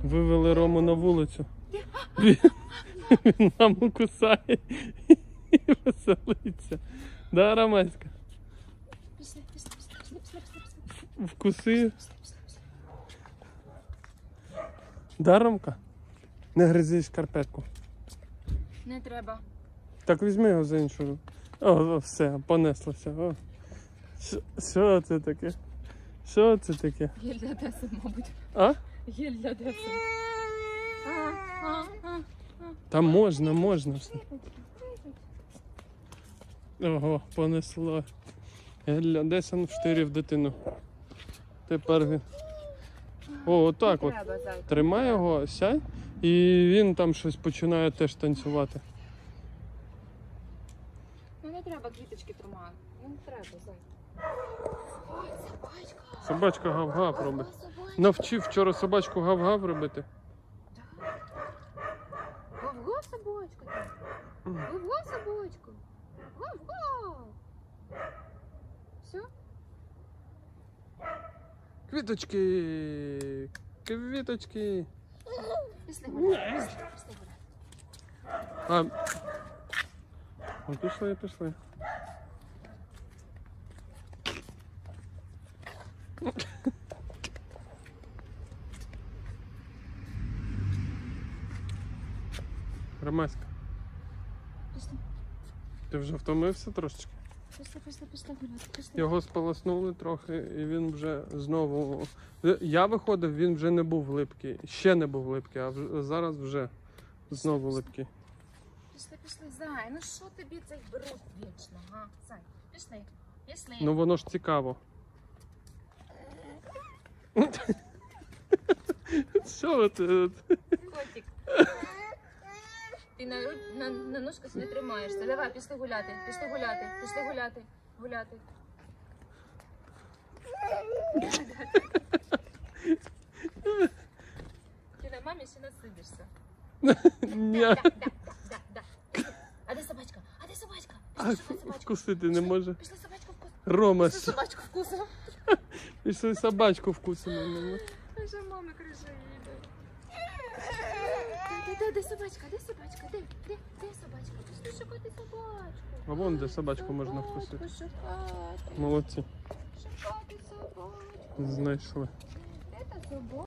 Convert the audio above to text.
Вивели Рому на вулицю. Він маму кусає і веселиться. Да, Ромаська? Вкусив. Да, Ромка? Не гризи шкарпетку. Не треба. Так візьми його за іншу руку. О, все, понеслося. О. Що це таке? Що це таке? Гель для Одеси, мабуть. А? Гель для Одеси. Там можна все. Ого, понесло. Гель Одеса вштирив дитину. Тепер він. О, отак от. Тримай його, сядь, і він там щось починає теж танцювати. Ну не треба квіточки тримати. Ну не треба, зай. Ой, собачка. Собачка гав-гав робить. Навчив вчора собачку гав-гав робити. Гав-гав собачка. Гав-гав собачка. Гав-гав. Все? Квіточки! Квіточки! Пішли гуляти. Пішли гуляти. Пішли. Ромаська, Пішли. ти вже втомився трошечки? Пішли гуляти. Пішли. Його сполоснули трохи, і він вже знову... Я виходив, він вже не був липкий. Ще не був липкий, а зараз вже знову липкий. Пішли, зай. Ну що тобі цей беруть вічно, га? Зай, пішли. Ну воно ж цікаво. Що ти? Котик. Ти на ножках не тримаєшся. Давай, пішли гуляти. Гуляти. Ти на мамі ще насидишся. Ні. Да. А де собачка? Пішли собачку. Вкусити не може. Пішли собачку вкусимо. Рома, Пішли собачку вкусимо. пішли собачку вкусимо. Вже мами криже їде. Де собачка? Де собачка? Пішли шукати собачку. А вон де собачку можна вкусити. Шукати. Молодці. Шукати собачку. Знайшли. Де та собачка?